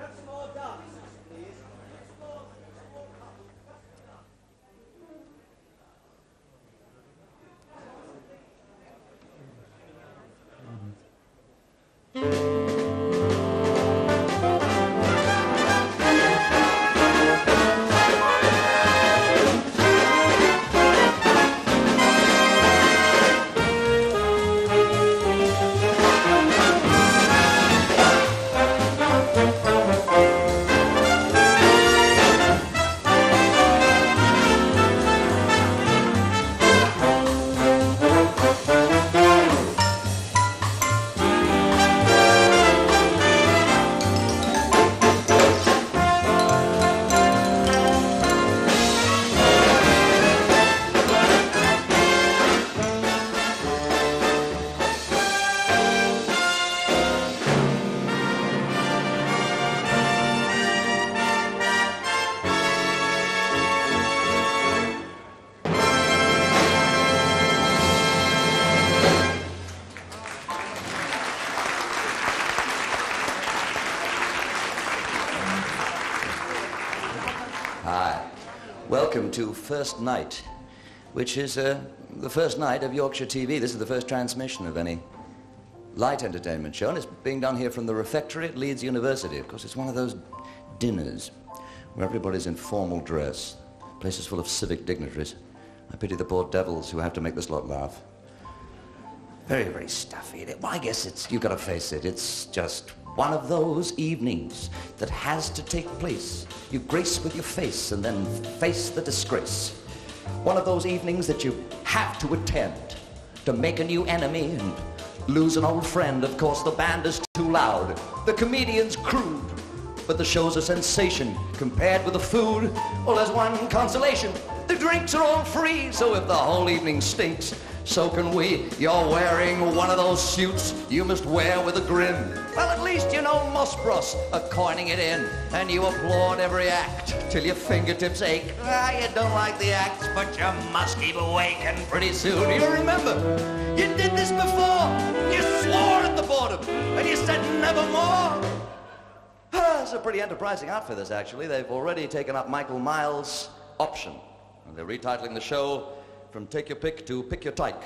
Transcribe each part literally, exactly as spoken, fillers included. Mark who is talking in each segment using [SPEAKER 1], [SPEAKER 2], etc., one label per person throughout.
[SPEAKER 1] Welcome to First Night, which is uh, the first night of Yorkshire T V. This is the first transmission of any light entertainment show, and it's being done here from the refectory at Leeds University. Of course, it's one of those dinners where everybody's in formal dress. Place is full of civic dignitaries. I pity the poor devils who have to make this lot laugh. Very, very stuffy. Well, I guess it's, you've got to face it, it's just one of those evenings that has to take place. You grace with your face and then face the disgrace. One of those evenings that you have to attend to make a new enemy and lose an old friend. Of course, the band is too loud, the comedian's crude, but the show's a sensation compared with the food. Well, there's one consolation: the drinks are all free, so if the whole evening stinks, so can we. You're wearing one of those suits you must wear with a grin. Well, at least you know Mossbros are coining it in, and you applaud every act till your fingertips ache. Ah, you don't like the acts, but you must keep awake, and pretty soon you'll remember you did this before. You swore at the boredom, and you said nevermore. Ah, it's a pretty enterprising outfit, this, actually. They've already taken up Michael Miles' option, and they're retitling the show from Take Your Pick to Pick Your Tyke.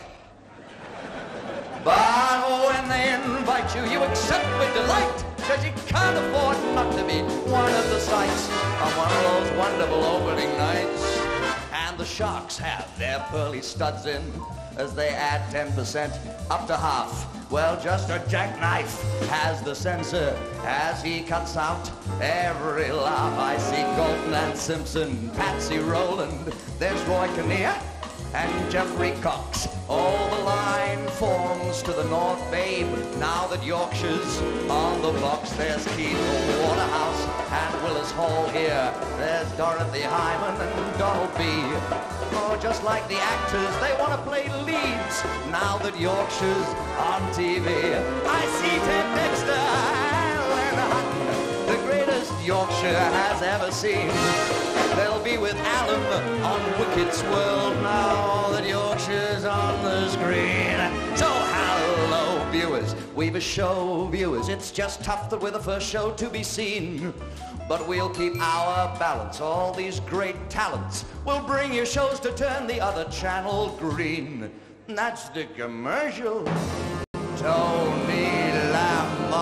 [SPEAKER 1] But when they invite you, you accept with delight, because you can't afford not to be one of the sights on one of those wonderful opening nights. And the Sharks have their pearly studs in as they add ten percent up to half. Well, just a jackknife has the censor as he cuts out every laugh. I see Galton and Simpson, Patsy Rowland, there's Roy Kinnear and Jeffrey Cox. All the line forms to the North Babe. Now that Yorkshire's on the blocks, there's Keith Waterhouse and Willis Hall here. There's Dorothy Hyman and Donald B. Oh, just like the actors, they want to play leads now that Yorkshire's on T V. I see Ted Dexter and Hutton, the greatest Yorkshire has ever seen. They'll be with Alan on Wicked's World now that Yorkshire's on the screen. So hello, viewers. We've a show, viewers. It's just tough that we're the first show to be seen. But we'll keep our balance. All these great talents will bring you shows to turn the other channel green. That's the commercial. Toni, Lamond,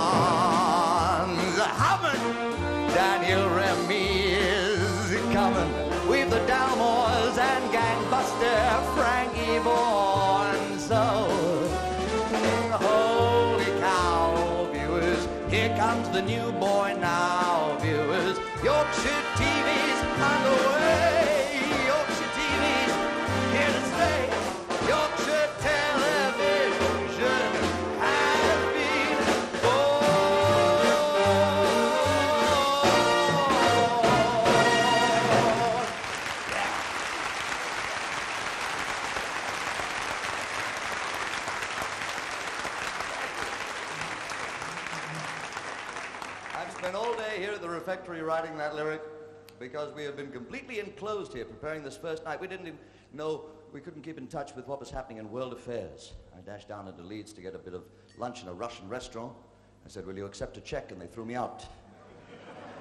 [SPEAKER 1] Hammond, Daniel Remy is coming. We've the Dalmores and Gangbuster Frankie Vaughan. So, holy cow, viewers, here comes the new boy now, viewers. Yorkshire T V's on the way. Yorkshire T V's here to stay. Yorkshire television has been born. I've spent all day here at the refectory writing that lyric because we have been completely enclosed here preparing this first night. We didn't even know, we couldn't keep in touch with what was happening in world affairs. I dashed down into Leeds to get a bit of lunch in a Russian restaurant. I said, will you accept a check? And they threw me out.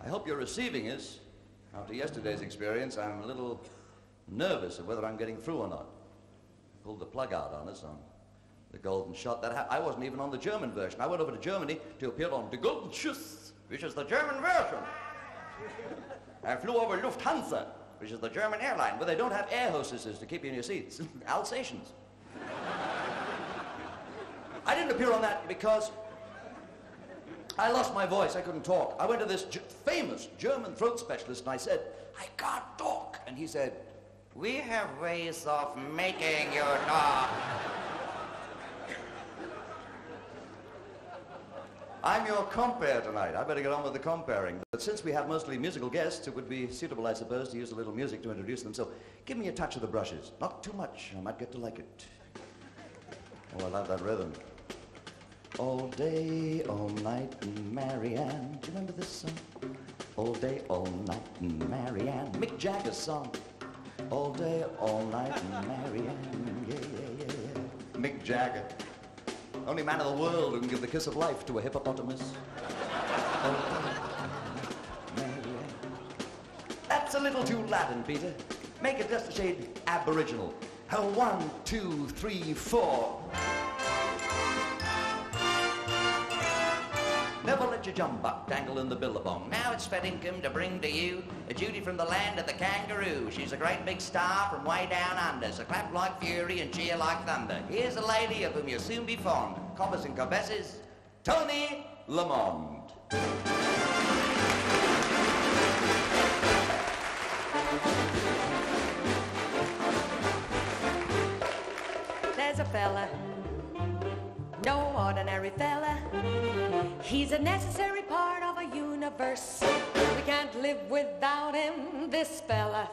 [SPEAKER 1] I hope you're receiving us. After yesterday's experience, I'm a little nervous of whether I'm getting through or not. Pulled the plug out on us on the Golden Shot. That ha I wasn't even on the German version. I went over to Germany to appear on the Golden Schuss, which is the German version. I flew over Lufthansa, which is the German airline, but they don't have air hostesses to keep you in your seats. Alsatians. I didn't appear on that because I lost my voice. I couldn't talk. I went to this famous German throat specialist and I said, I can't talk. And he said, we have ways of making you talk. I'm your compere tonight. I better get on with the comparing. But since we have mostly musical guests, it would be suitable, I suppose, to use a little music to introduce them. So give me a touch of the brushes. Not too much. I might get to like it. Oh, I love that rhythm. All day, all night, Marianne. Do you remember this song? All day, all night, Marianne. Mick Jagger's song. All day, all night, Marianne. Yeah, yeah, yeah, yeah. Mick Jagger. Only man in the world who can give the kiss of life to a hippopotamus. That's a little too Latin, Peter. Make it just a shade aboriginal. Oh, one, two, three, four. Never let your jumbuck dangle in the billabong. Now it's fed income to bring to you a Judy from the land of the kangaroo. She's a great big star from way down under, so clap like fury and cheer like thunder. Here's a lady of whom you'll soon be fond. Cobbers and cobbesses, Toni Lamond.
[SPEAKER 2] There's a fella, no ordinary fella. He's a necessary part of a universe. We can't live without him, this fella.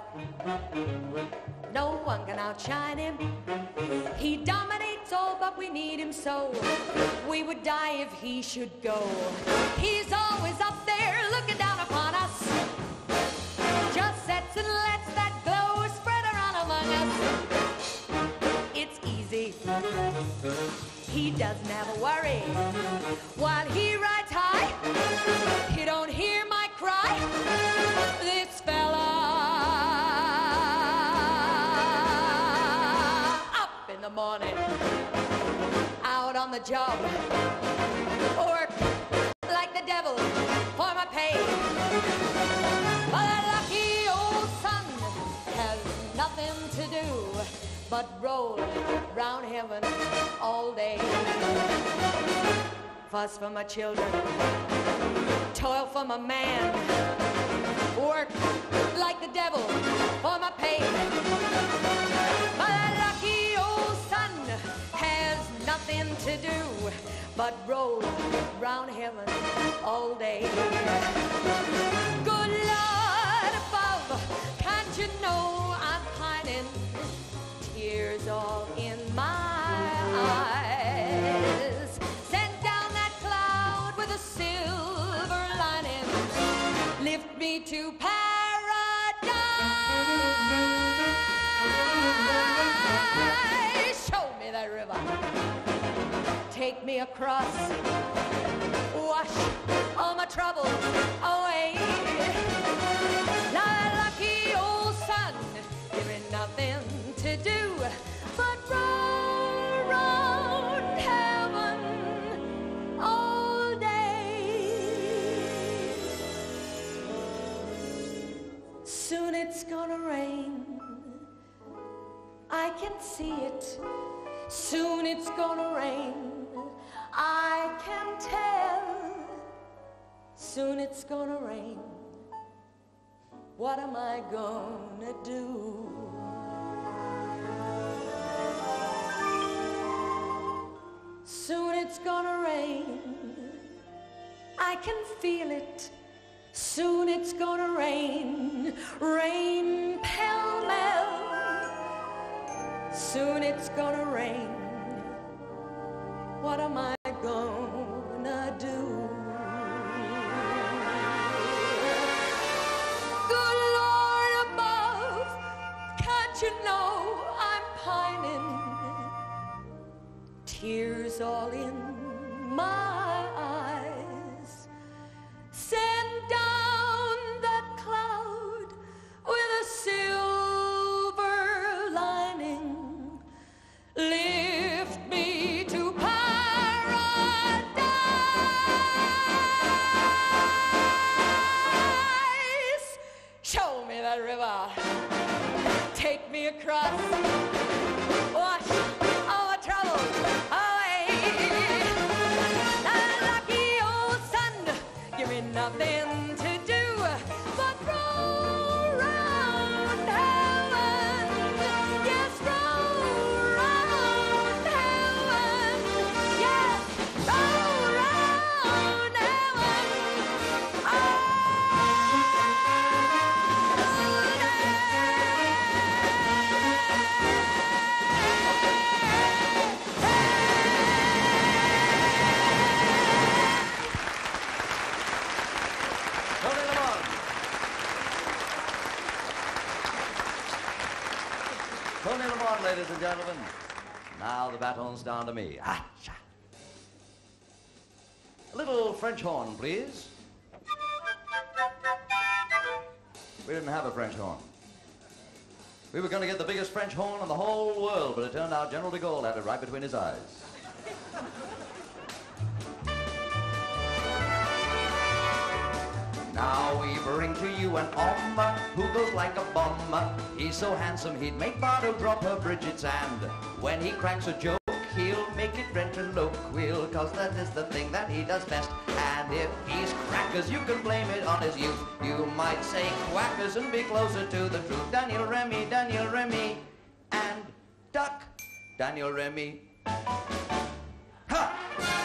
[SPEAKER 2] No one can outshine him. He dominates all, but we need him so. We would die if he should go. He's always up there looking down upon us. Just sets and lets that glow spread around among us. It's easy. He doesn't have a worry. While he rides high, he don't hear my cry. This fella up in the morning, out on the job, work like the devil for my pay. But that lucky old son has nothing to do but roll round heaven all day. Fuss for my children, toil for my man, work like the devil for my pay. But that lucky old son has nothing to do but roll round heaven all day. Good Lord above, can't you know I'm pining? Tears all in my eyes. Send down that cloud with a silver lining. Lift me to paradise. Show me that river. Take me across. Wash all my troubles away. Now that lucky old sun, there ain't nothing to do but roll round heaven all day. Soon it's gonna rain, I can see it. Soon it's gonna rain, I can tell. Soon it's gonna rain, what am I gonna do? Soon it's gonna rain, I can feel it. Soon it's gonna rain, rain pell-mell. Soon it's gonna rain, what am I gonna do? Good Lord above, can't you know I'm pining? Tears all in my eyes. Send down
[SPEAKER 1] gentlemen, now the baton's down to me. Ah, cha. A little French horn, please. We didn't have a French horn. We were going to get the biggest French horn in the whole world, but it turned out General de Gaulle had it right between his eyes. Now we bring to you an homme who goes like a bomb. He's so handsome he'd make Bardo drop her Bridget's hand. When he cracks a joke, he'll make it ventriloquial, cause that is the thing that he does best. And if he's crackers, you can blame it on his youth. You might say quackers and be closer to the truth. Daniel Remy, Daniel Remy, and duck, Daniel Remy. Ha!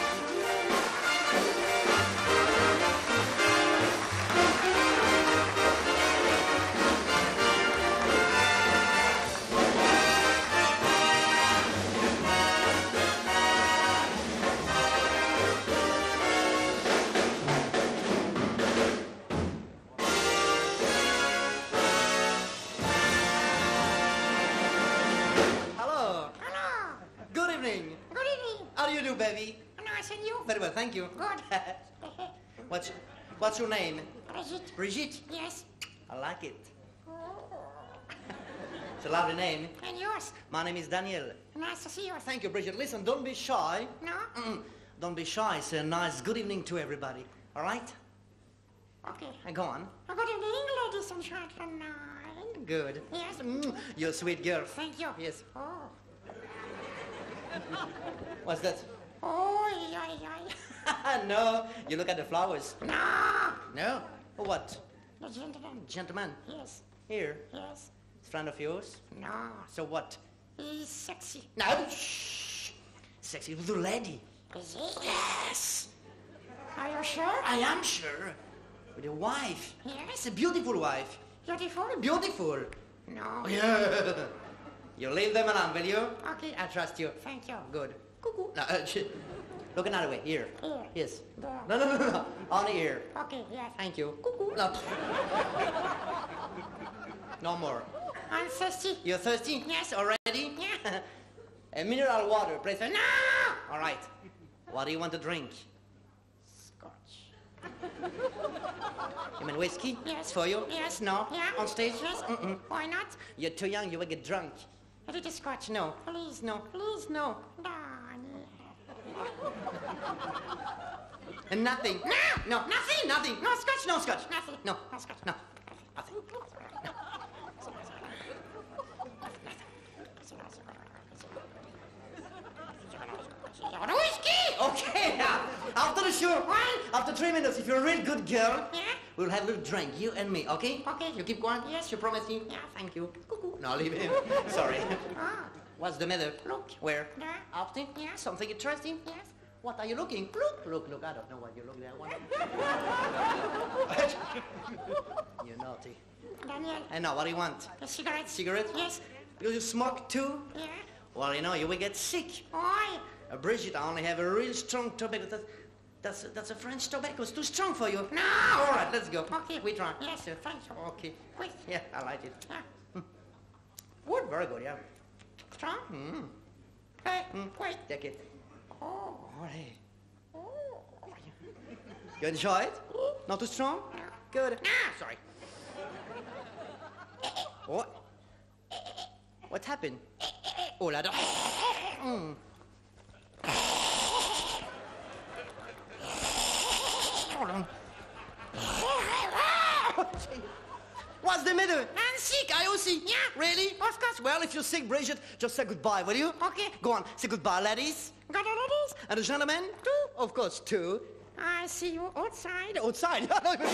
[SPEAKER 3] Baby. Nice and you? Very well, thank you. Good. what's What's your name?
[SPEAKER 4] Brigitte.
[SPEAKER 3] Brigitte?
[SPEAKER 4] Yes.
[SPEAKER 3] I like it. It's a lovely name.
[SPEAKER 4] And yours?
[SPEAKER 3] My name is Daniel.
[SPEAKER 4] Nice to see you.
[SPEAKER 3] Thank you, Brigitte. Listen, don't be shy.
[SPEAKER 4] No?
[SPEAKER 3] Mm-mm. Don't be shy. Say a nice good evening to everybody. All right?
[SPEAKER 4] Okay.
[SPEAKER 3] Uh, go on.
[SPEAKER 4] Good evening, ladies and gentlemen.
[SPEAKER 3] Good.
[SPEAKER 4] Yes.
[SPEAKER 3] Mm, you're a sweet girl.
[SPEAKER 4] Thank you.
[SPEAKER 3] Yes.
[SPEAKER 4] Oh.
[SPEAKER 3] What's that?
[SPEAKER 4] Oh, yeah, yeah.
[SPEAKER 3] No, you look at the flowers.
[SPEAKER 4] No.
[SPEAKER 3] No? What?
[SPEAKER 4] The gentleman.
[SPEAKER 3] Gentleman?
[SPEAKER 4] Yes.
[SPEAKER 3] Here?
[SPEAKER 4] Yes.
[SPEAKER 3] Friend of yours?
[SPEAKER 4] No.
[SPEAKER 3] So what?
[SPEAKER 4] He's sexy.
[SPEAKER 3] No. Shh. Sexy little lady.
[SPEAKER 4] Is he?
[SPEAKER 3] Yes.
[SPEAKER 4] Are you sure?
[SPEAKER 3] I am sure. With a wife.
[SPEAKER 4] Yes.
[SPEAKER 3] A beautiful wife.
[SPEAKER 4] Beautiful?
[SPEAKER 3] Beautiful.
[SPEAKER 4] No.
[SPEAKER 3] Yeah. You leave them alone, will you?
[SPEAKER 4] Okay.
[SPEAKER 3] I trust you.
[SPEAKER 4] Thank you.
[SPEAKER 3] Good. Cuckoo. No, uh, sh- look another way. Here.
[SPEAKER 4] Here.
[SPEAKER 3] Yes.
[SPEAKER 4] There.
[SPEAKER 3] No, no, no, no. On the ear.
[SPEAKER 4] Okay, yes.
[SPEAKER 3] Thank you. Cuckoo. No. No more.
[SPEAKER 4] I'm thirsty.
[SPEAKER 3] You're thirsty?
[SPEAKER 4] Yes.
[SPEAKER 3] Already?
[SPEAKER 4] Yeah.
[SPEAKER 3] A mineral water, please.
[SPEAKER 4] No!
[SPEAKER 3] All right. What do you want to drink?
[SPEAKER 4] Scotch.
[SPEAKER 3] You mean whiskey?
[SPEAKER 4] Yes.
[SPEAKER 3] For you?
[SPEAKER 4] Yes.
[SPEAKER 3] No?
[SPEAKER 4] Yeah.
[SPEAKER 3] On stage?
[SPEAKER 4] Yes.
[SPEAKER 3] Mm-mm.
[SPEAKER 4] Why not?
[SPEAKER 3] You're too young, you will get drunk.
[SPEAKER 4] A little scotch.
[SPEAKER 3] No.
[SPEAKER 4] Please.
[SPEAKER 3] No. Please, no.
[SPEAKER 4] Darling.
[SPEAKER 3] And nothing.
[SPEAKER 4] No!
[SPEAKER 3] No. Nothing, nothing. No scotch, no scotch.
[SPEAKER 4] Nothing.
[SPEAKER 3] No.
[SPEAKER 4] No scotch.
[SPEAKER 3] No. Nothing.
[SPEAKER 4] Whiskey!
[SPEAKER 3] Okay, now, after the show,
[SPEAKER 4] What?
[SPEAKER 3] after three minutes, if you're a real good girl,
[SPEAKER 4] Yeah?
[SPEAKER 3] we'll have a little drink, you and me, okay?
[SPEAKER 4] Okay.
[SPEAKER 3] You keep quiet?
[SPEAKER 4] Yes.
[SPEAKER 3] You promise me?
[SPEAKER 4] Yeah.
[SPEAKER 3] Thank you. Cuckoo. No, leave him. Sorry.
[SPEAKER 4] Ah.
[SPEAKER 3] What's the matter?
[SPEAKER 4] Look.
[SPEAKER 3] Where?
[SPEAKER 4] There.
[SPEAKER 3] After?
[SPEAKER 4] Yeah.
[SPEAKER 3] Something interesting?
[SPEAKER 4] Yes.
[SPEAKER 3] What are you looking? Look, look, look. I don't know what you're looking at. What? You're naughty.
[SPEAKER 4] Daniel.
[SPEAKER 3] And now, what do you want?
[SPEAKER 4] A cigarette.
[SPEAKER 3] Cigarette?
[SPEAKER 4] Yes.
[SPEAKER 3] Because you smoke too?
[SPEAKER 4] Yeah.
[SPEAKER 3] Well, you know, you will get sick.
[SPEAKER 4] Why?
[SPEAKER 3] Uh, Brigitte, I only have a real strong tobacco. That's, that's, that's a French tobacco. It's too strong for you.
[SPEAKER 4] No.
[SPEAKER 3] All right, let's go.
[SPEAKER 4] Okay.
[SPEAKER 3] We try.
[SPEAKER 4] Yes, sir. Thank you.
[SPEAKER 3] Okay.
[SPEAKER 4] Wait.
[SPEAKER 3] Yeah, I like it.
[SPEAKER 4] Yeah.
[SPEAKER 3] Good, very good, yeah.
[SPEAKER 4] Strong?
[SPEAKER 3] Mm.
[SPEAKER 4] Hey,
[SPEAKER 3] Mm.
[SPEAKER 4] wait.
[SPEAKER 3] Take it.
[SPEAKER 4] Oh.
[SPEAKER 3] All right.
[SPEAKER 4] Oh.
[SPEAKER 3] You enjoy it? Not too strong? Good.
[SPEAKER 4] Ah.
[SPEAKER 3] Sorry. What? What happened? Oh, la da. Mm. Hold on. What's the matter?
[SPEAKER 4] I'm sick.
[SPEAKER 3] Are you sick?
[SPEAKER 4] Yeah.
[SPEAKER 3] Really?
[SPEAKER 4] Of course.
[SPEAKER 3] Well, if you're sick, Brigitte, just say goodbye, will you?
[SPEAKER 4] Okay.
[SPEAKER 3] Go on. Say goodbye, ladies.
[SPEAKER 4] Got a ladies?
[SPEAKER 3] And the gentlemen? Two. Of course, two.
[SPEAKER 4] I see you outside.
[SPEAKER 3] Outside.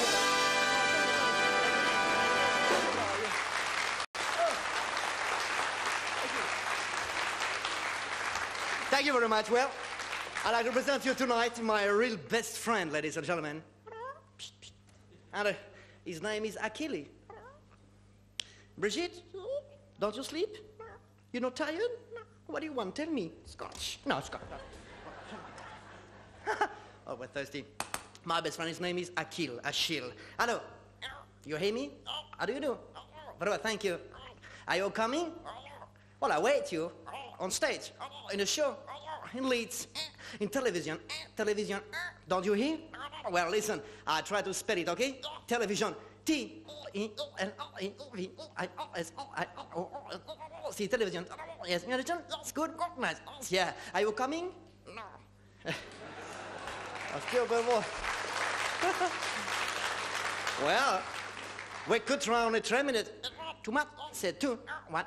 [SPEAKER 3] Thank you very much. Well, I'd like to present you tonight my real best friend, ladies and gentlemen. And uh, his name is Achille. Brigitte, don't you sleep? You're not tired? What do you want? Tell me. Scotch. No, Scotch. Oh, we're thirsty. My best friend, his name is Achille. Achille. Hello. You hear me? How do you do? Very well, thank you. Are you coming? Well, I wait you. on stage, in a show, in Leeds, in television, television. Don't you hear? Well, listen, I try to spell it, okay? Television, T, E, L, E, V, I, S, I, see, television. Yes, it's good, nice. Yeah, are you coming? No. Still good boy. Well, we could try only three minutes. Too much. Said two. One.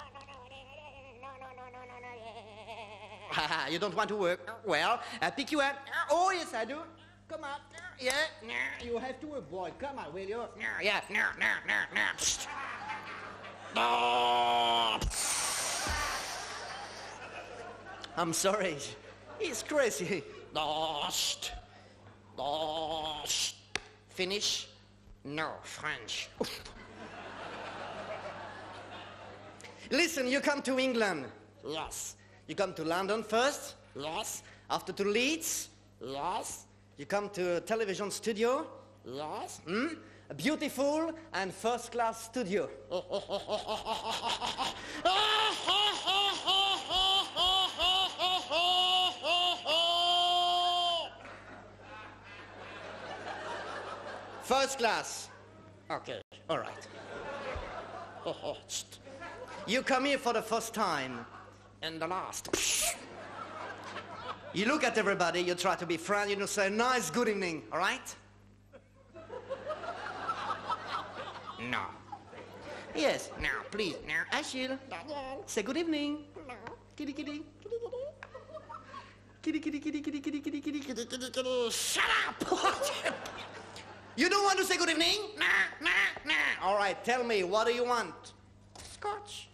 [SPEAKER 3] You don't want to work? Well, I pick you up. Oh, yes, I do. Come on. Yeah. You have to work, boy. Come on, will you? Yeah. I'm sorry. He's crazy. Finish? No, French. Listen, you come to England. Yes. You come to London first. Yes. After to Leeds. Yes. You come to a television studio. Yes. Hmm? A beautiful and first-class studio. First class. Okay, all right. You come here for the first time and the last. You look at everybody, you try to be friendly, you know, say, nice, good evening, all right? No. Yes, now, please, now, Achille, say good evening. No. Kitty, kitty, kitty, kitty. Kitty, kitty, kitty, kitty, kitty, kitty, kitty, kitty, kitty, kitty. Shut up! You don't want to say good evening? Nah, nah, nah. All right, tell me, what do you want? Scotch.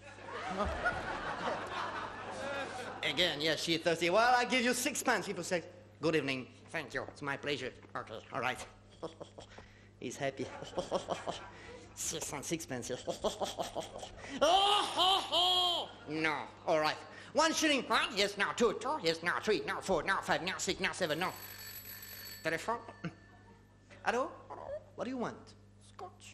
[SPEAKER 3] Again, yes, she's thirsty. Well, I give you six pence if you say good evening. Thank you, it's my pleasure. Okay, all right. He's happy. Six and sixpence. No, all right. One shilling. One, yes, now two. Two, yes, now three. Now four. Now five. Now six. Now seven. No. Telephone. Hello? What do you want? Scotch.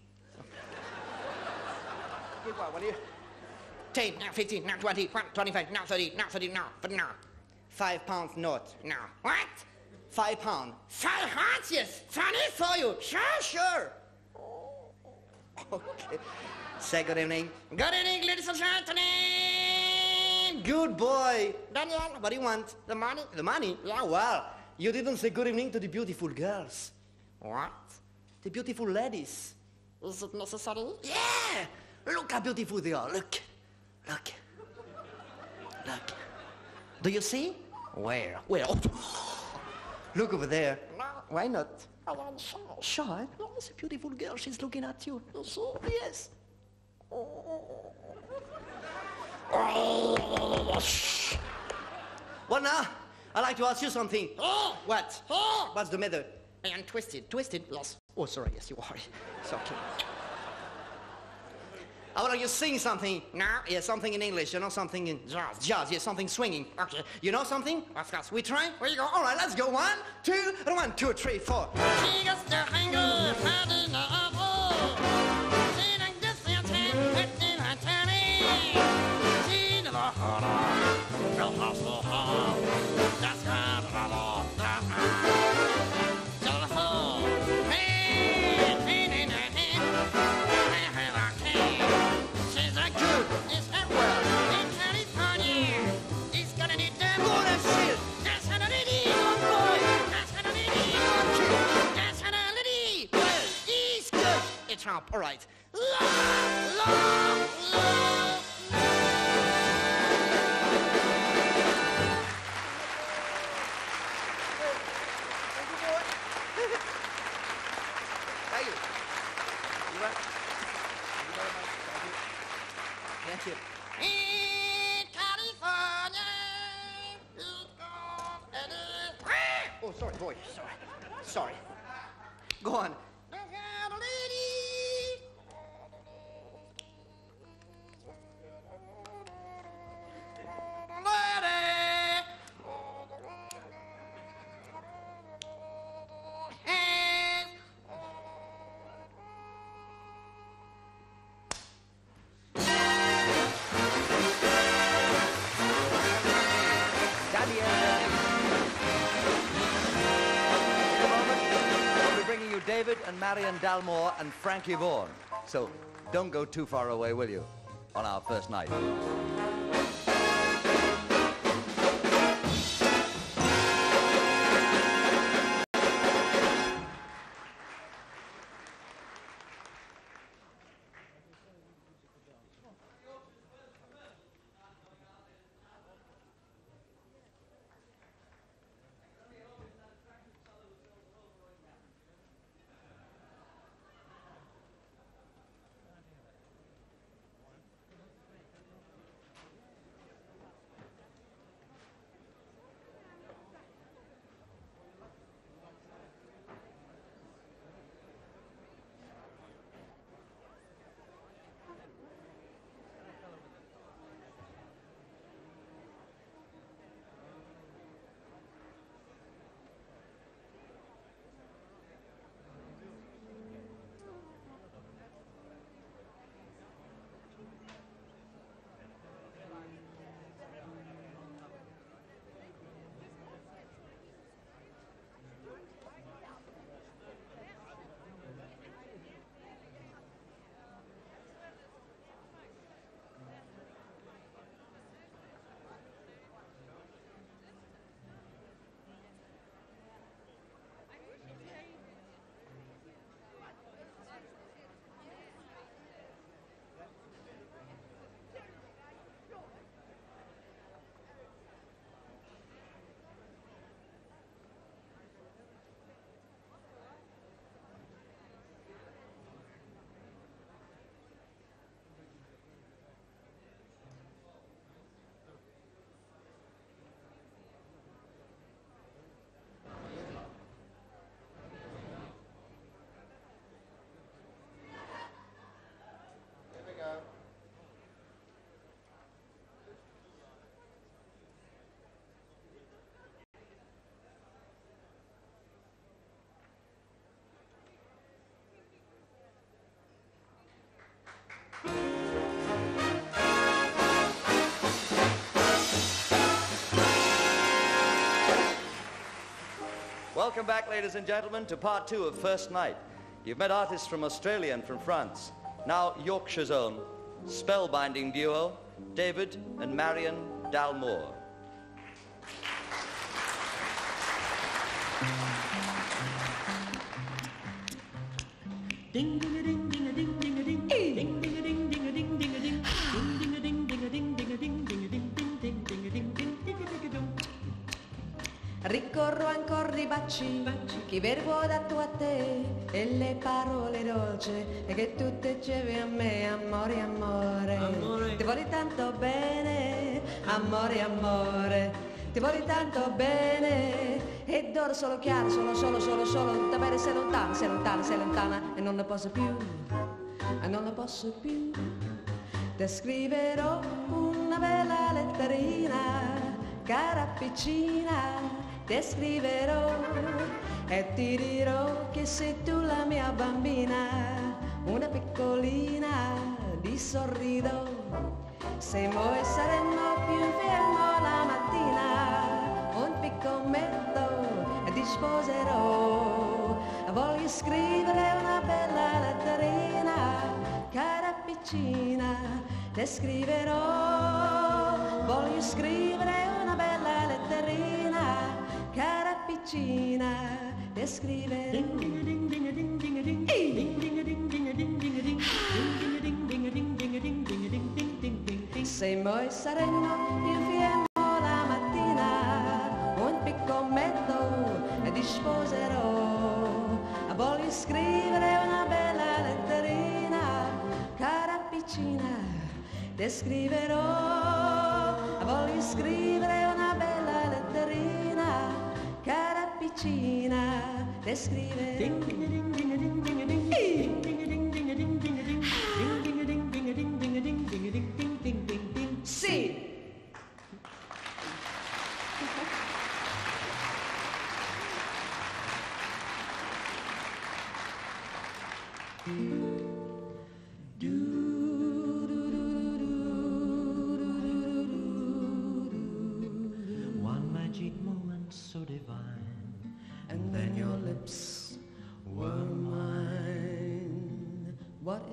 [SPEAKER 3] What do you? Ten. Now fifteen. Now twenty. One, twenty-five. Now thirty. Now thirty. Now. But now. Five pounds note. Now. What? Five pound. Five pounds? Yes. Funny for you. Sure, sure. Okay. Say good evening. Good evening, ladies and gentlemen. Good boy. Daniel, what do you want? The money. The money? Yeah, well, you didn't say good evening to the beautiful girls. What? The beautiful ladies. Is it necessary? Yeah! Look how beautiful they are. Look. Look. Look. Do you see? Where? Where? Look over there. No. Why not? I am shy. Shy? No, it's a beautiful girl. She's looking at you. You see? Yes. Well, now, I'd like to ask you something. Oh! What? Oh! What's the matter? I am twisted. Twisted? Yes. Oh, sorry. Yes, you are. It's okay. How about you sing something? No. Yeah, something in English. You know, something in jazz. Jazz, yeah, something swinging. Okay. You know something? Of course. We try? Where you go? All right, let's go. One, two, and one, two, three, four. Trump. All right. La, la, la. Thank you. You right? Thank you. In California. Oh, sorry, boy. Sorry. Sorry. Go on.
[SPEAKER 1] David and Marion Dalmore and Frankie Vaughan. So don't go too far away, will you, on our first night. Welcome back, ladies and gentlemen, to part two of First Night. You've met artists from Australia and from France. Now Yorkshire's own spellbinding duo, David and Marion Dalmore.
[SPEAKER 5] Ding ding a ding ding a ding ding a ding ding ding a ding ding a ding ding a ding ding a ding ding a ding ding a ding ding a ding ding ding ding a ding ding ding a ding.
[SPEAKER 2] Ricorro ancora di baci, che verbo dato a te e le parole dolci e che tu dicevi a me, amore, amore,
[SPEAKER 5] Amore.
[SPEAKER 2] ti voglio tanto bene, amore, amore, ti voglio tanto bene e d'oro solo chiaro, solo, solo, solo, solo, tutta bene, sei lontana, sei lontana, sei lontana e non ne posso più, e non ne posso più. Ti scriverò una bella letterina, cara piccina, ti scriverò e ti dirò che sei tu la mia bambina, una piccolina di sorrido. Se noi saremmo più fermo la mattina, un piccometto e ti sposerò. Voglio scrivere una bella letterina, cara piccina, ti scriverò. Voglio scrivere una bella letterina, cara piccina, ti scriverò.
[SPEAKER 5] Ding ding a ding ding a ding ding a ding ding ding a ding ding a ding ding a ding ding ding a ding ding a ding ding a ding ding ding ding ding.
[SPEAKER 2] Se noi saremmo insieme la mattina, un piccometto e ti sposerò. Voglio scrivere una bella letterina, cara piccina, ti scriverò. Voglio scrivere una bella letterina, cara piccina, ti scriverò.
[SPEAKER 5] Ding ding a ding ding a ding ding a ding ding ding a ding ding a ding ding a ding ding ding a ding ding a ding ding a ding ding a ding ding ding ding ding.
[SPEAKER 2] Sì!
[SPEAKER 5] One magic moment so divine, and then your lips were mine.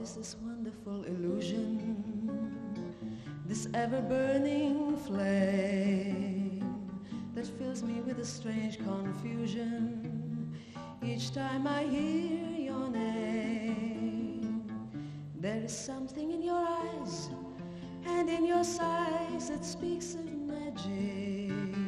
[SPEAKER 6] is this wonderful illusion, this ever-burning flame that fills me with a strange confusion each time I hear your name? There is something in your eyes and in your sighs that speaks of magic.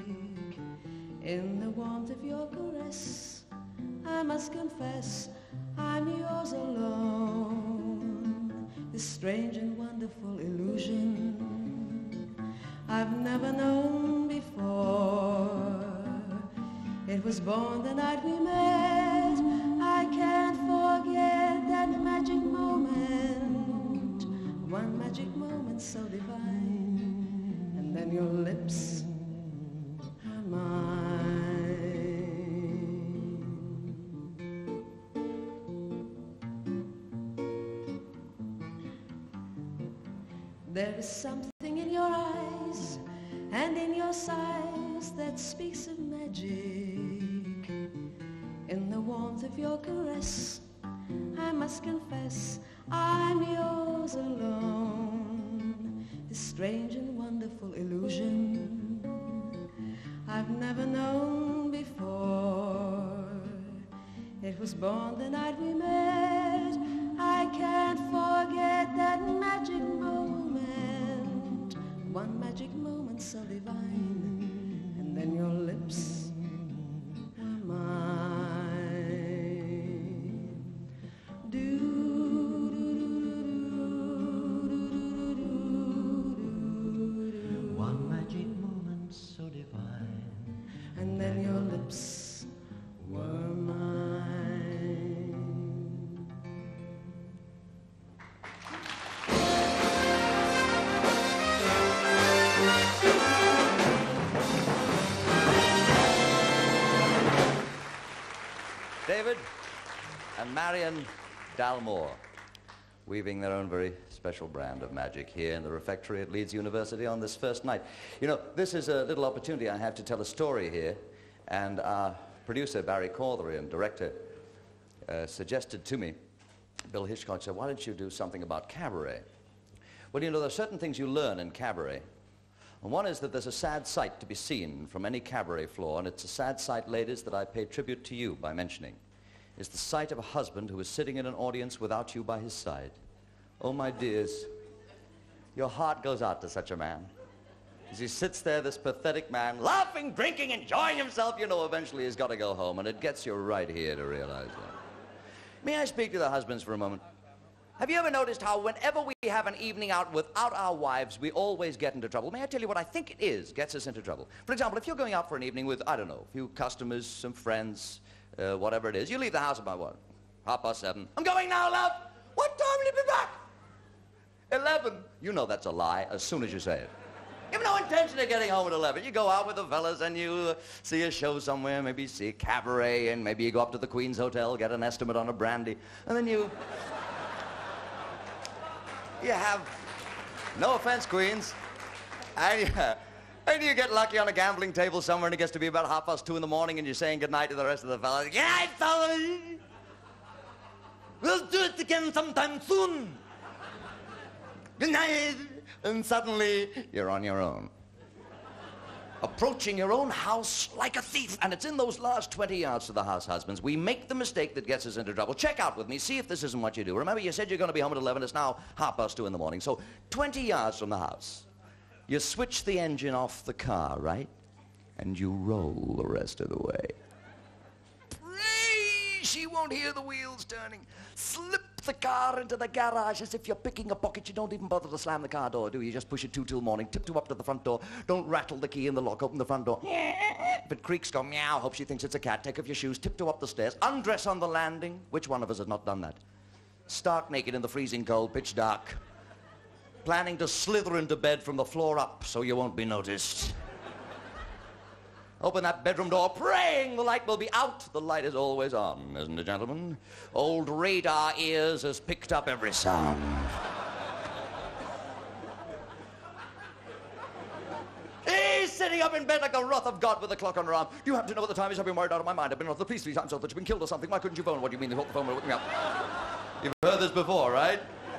[SPEAKER 6] In the warmth of your caress, I must confess I'm yours alone. This strange and wonderful illusion I've never known before. It was born the night we met. I can't forget that magic moment, one magic moment so divine, and then your lips are mine. There is something in your eyes and in your sighs that speaks of magic. In the warmth of your caress, I must confess I'm yours alone. This strange and wonderful illusion I've never known before. It was born the night we met. I can't forget that magic moment, one magic moment so divine, and then your lips were mine. Do,
[SPEAKER 3] One magic moment so divine,
[SPEAKER 6] and then your lips were mine.
[SPEAKER 1] David and Marion Dalmore, weaving their own very special brand of magic here in the refectory at Leeds University on this first night. You know, this is a little opportunity I have to tell a story here, and our producer, Barry Corthery, and director uh, suggested to me, Bill Hitchcock said, why don't you do something about cabaret? Well, you know, there are certain things you learn in cabaret. And one is that there's a sad sight to be seen from any cabaret floor, and it's a sad sight, ladies, that I pay tribute to you by mentioning. It's the sight of a husband who is sitting in an audience without you by his side. Oh, my dears, your heart goes out to such a man. As he sits there, this pathetic man, laughing, drinking, enjoying himself, you know eventually he's got to go home, and it gets you right here to realize that. May I speak to the husbands for a moment? Have you ever noticed how whenever we have an evening out without our wives, we always get into trouble? May I tell you what I think it is gets us into trouble? For example, if you're going out for an evening with, I don't know, a few customers, some friends, uh, whatever it is, you leave the house about what? Half past seven. I'm going now, love. What time will you be back? Eleven. You know that's a lie as soon as you say it. You have no intention of getting home at eleven. You go out with the fellas and you uh, see a show somewhere, maybe see a cabaret, and maybe you go up to the Queen's Hotel, get an estimate on a brandy, and then you... You have, no offense, Queens, and, uh, and you get lucky on a gambling table somewhere and it gets to be about half past two in the morning and you're saying goodnight to the rest of the fellas. Good night, fellas. We'll do it again sometime soon. Good night. And suddenly, you're on your own. Approaching your own house like a thief. And it's in those last twenty yards to the house, husbands, we make the mistake that gets us into trouble. Check out with me, see if this isn't what you do. Remember, you said you're going to be home at eleven. It's now half past two in the morning. So twenty yards from the house, you switch the engine off the car, right? And you roll the rest of the way. Pray she won't hear the wheels turning. Slip the car into the garage as if you're picking a pocket. You don't even bother to slam the car door, do you? You just push it two till morning, tiptoe up to the front door. Don't rattle the key in the lock, open the front door. If it creaks, go meow, hope she thinks it's a cat. Take off your shoes, tiptoe up the stairs, undress on the landing. Which one of us has not done that? Stark naked in the freezing cold, pitch dark. Planning to slither into bed from the floor up so you won't be noticed. Open that bedroom door, praying the light will be out. The light is always on, isn't it, gentlemen? Old radar ears has picked up every sound. He's sitting up in bed like a wrath of God with a clock on her arm. Do you happen to know what the time is? I've been worried out of my mind. I've been off the police three times, so that you've been killed or something. Why couldn't you phone? What do you mean they hold the phone? Look me up. You've heard this before, right?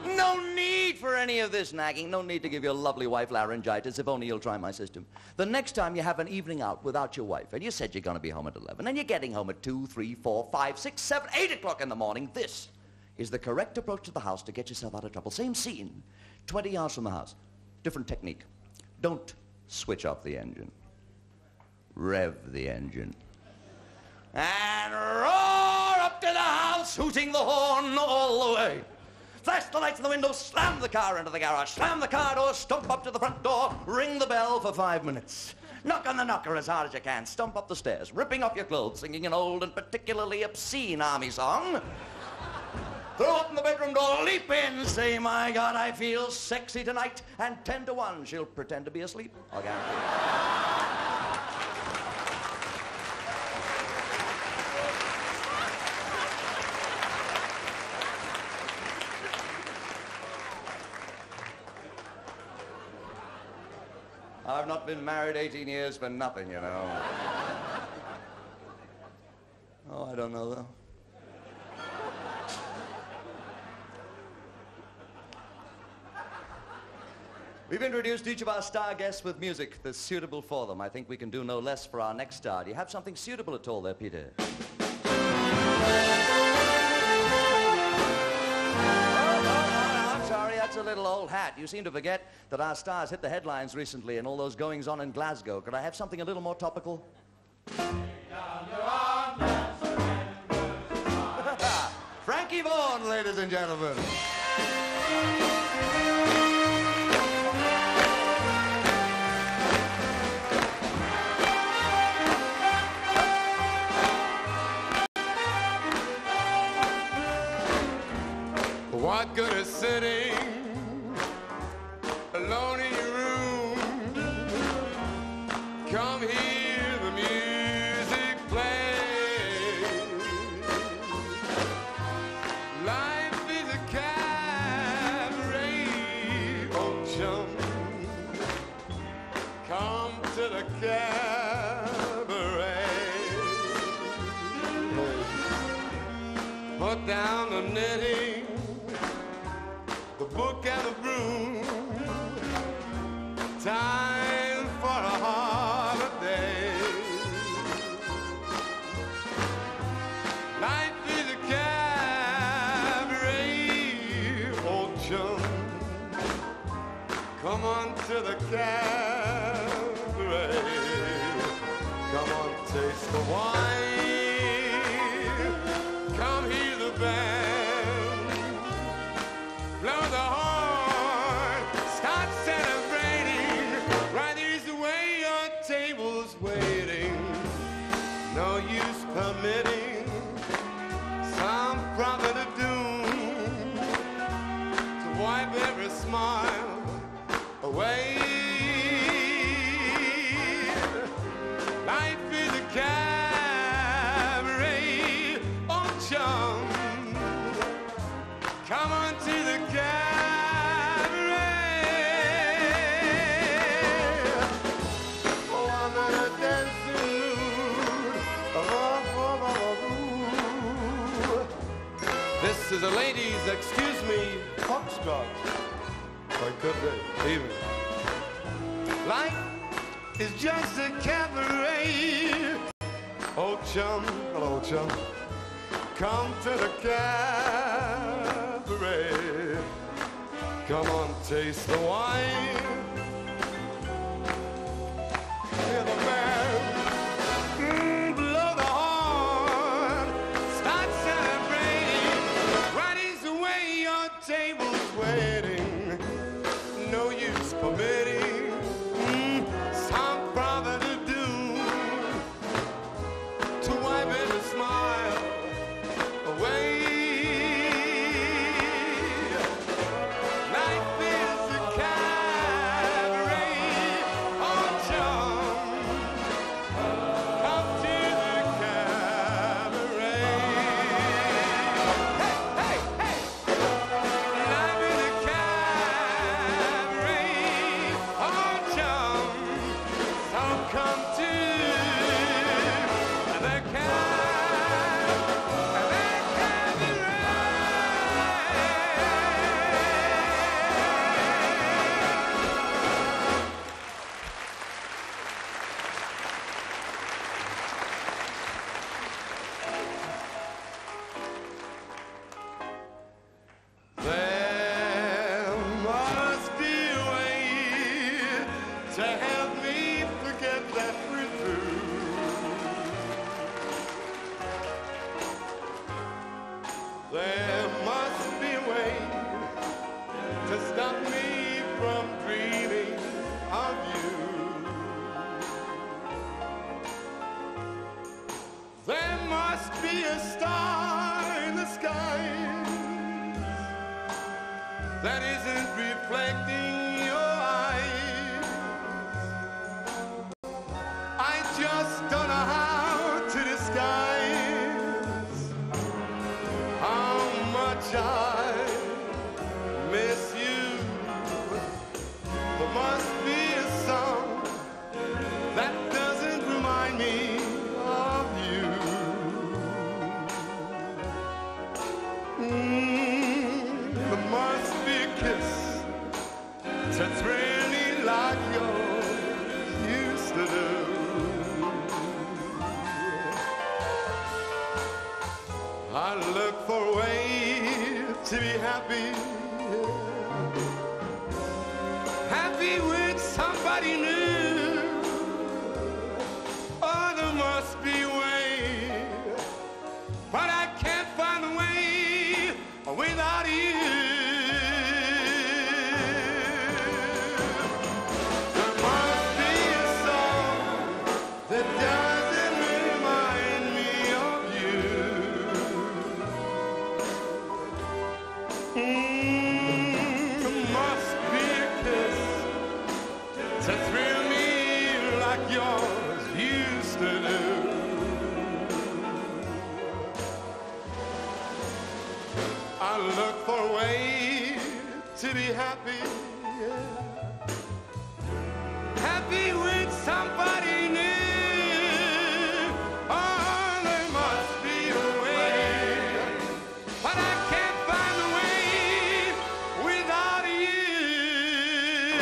[SPEAKER 1] No need for any of this nagging. No need to give your lovely wife laryngitis, if only you'll try my system. The next time you have an evening out without your wife, and you said you're going to be home at eleven, and you're getting home at two, three, four, five, six, seven, eight o'clock in the morning, this is the correct approach to the house to get yourself out of trouble. Same scene, twenty yards from the house. Different technique. Don't switch off the engine. Rev the engine. And roar up to the house, hooting the horn all the way. Flash the lights in the window, slam the car into the garage, slam the car door, stomp up to the front door, ring the bell for five minutes. Knock on the knocker as hard as you can, stomp up the stairs, ripping off your clothes, singing an old and particularly obscene army song. Throw open the bedroom door, leap in, say, my God, I feel sexy tonight, and ten to one, she'll pretend to be asleep. I'll guarantee it. I've not been married eighteen years for nothing, you know. Oh, I don't know, though. We've introduced each of our star guests with music that's suitable for them. I think we can do no less for our next star. Do you have something suitable at all there, Peter? That's a little old hat. You seem to forget that our stars hit the headlines recently and all those goings-on in Glasgow. Could I have something a little more topical? Frankie Vaughan, ladies and gentlemen.
[SPEAKER 7] What good is sitting alone in your room? Come hear the music play. Life is a cabaret, oh chum. Come to the cabaret. Put down the knitting, the book and the broom. Time for a holiday. Life is a cabaret, old chum. Come on to the cabaret. Come on, taste the wine. Come hear the band. Blow the horn, start celebrating. Right here's the way your table's waiting. No use permitting some prophet of doom to wipe every smile away. Life is a cabaret, oh chum. Come on to the cabaret. Oh, I'm in a dancing mood. Oh, oh, oh, oh. This is a ladies, excuse me, foxtrot. Or could be, even. Life is just a cabaret. Oh, chum, hello, chum. Come to the cabaret. Come on, taste the wine. Hear the band, mm, blow the horn. Start celebrating. Right is the way your table's waiting. No use permitting mm, some prophet to do to wipe every smile away. Life is a must be a star in the sky that isn't reflecting your eyes. I just don't know how to disguise how much I miss you. There must be a song that doesn't remind me of you. Mm, there must be a kiss to thrill me like yours used to do. I look for a way to be happy, happy with somebody new. Oh, there must be a way, but I can't find a way without you. There must be a song that doesn't remind me of you. Mm, there must be a kiss to thrill me like yours used to do. I look for a way to be happy, happy with somebody new. Oh, there must be a way, but I can't find a way without you.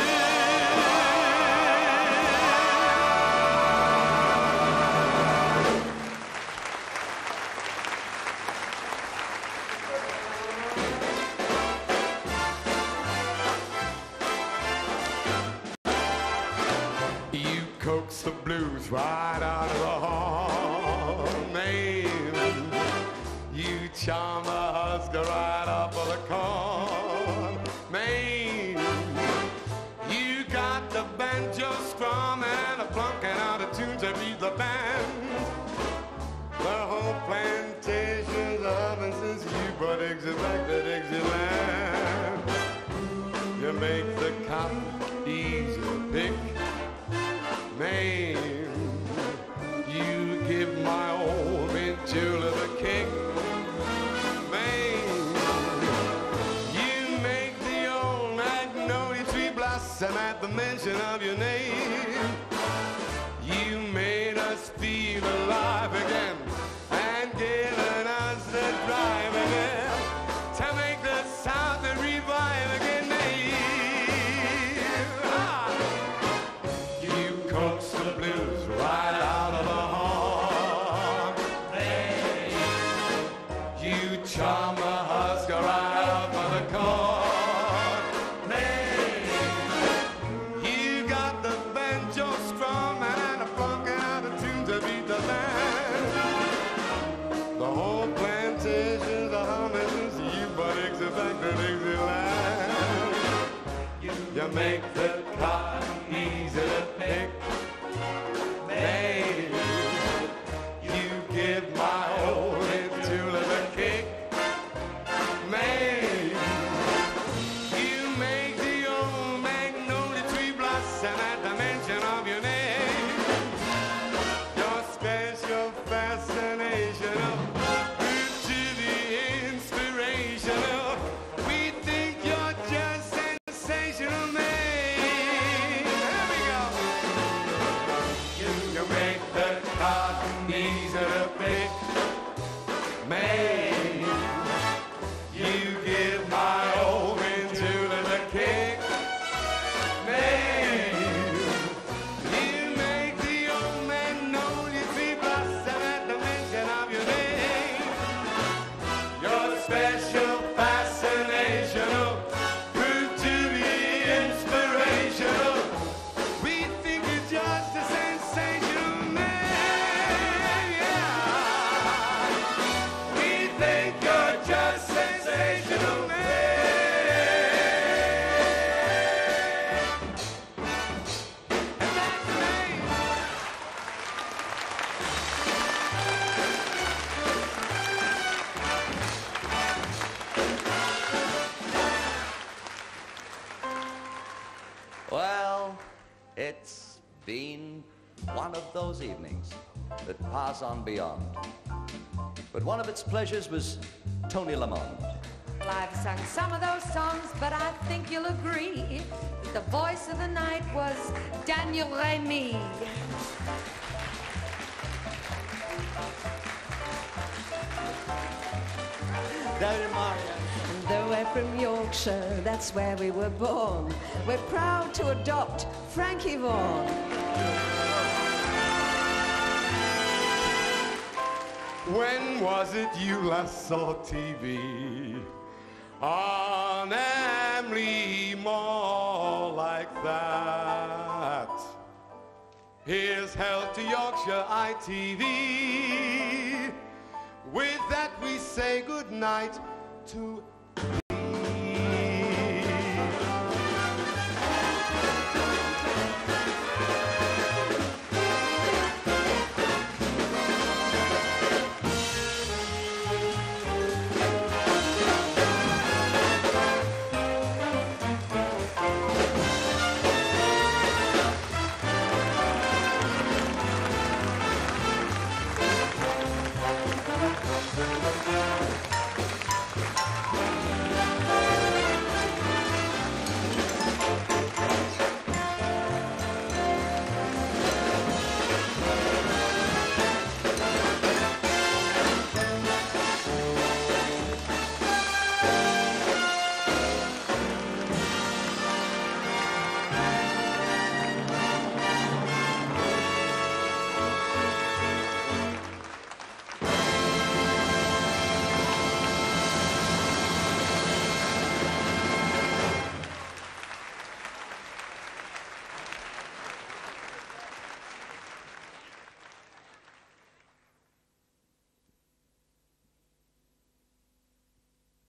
[SPEAKER 7] You coax the blues right out of the heart, man. You charm the husker right up of the corn, man. You got the banjo strum and a plunking out of tune to beat the band. The whole plantation's up and since you brought Dixie back to Dixieland. You make the cotton easy to pick, man. You give my old mint julep a kick, man. You make the old magnolia tree blossom at the mention of your name. You made us feel alive again and given us the drive again to make the South revive again, man. Ah! You coax the blues right out of the heart, man. You charm the husker right up of the corn, man. You got the banjo strum and a plunking out of tune to beat the band. The whole plantation's a humming since you but exit back to Dixieland. You make the cotton easy to pick, man. You give my old red tulip a kick, man. You make the old magnolia tree blossom at the mention of your name. Your special fascination of to the inspirational. We think you're just sensational, man.
[SPEAKER 1] been one of those evenings that pass on beyond. But one of its pleasures was Toni Lamond.
[SPEAKER 2] Well, I've sung some of those songs, but I think you'll agree that the voice of the night was Daniel Remy.
[SPEAKER 6] And though we're from Yorkshire, that's where we were born, we're proud to adopt Frankie Vaughan.
[SPEAKER 7] When was it you last saw T V? On Emily Mall like that. Here's health to Yorkshire I T V. With that we say good night to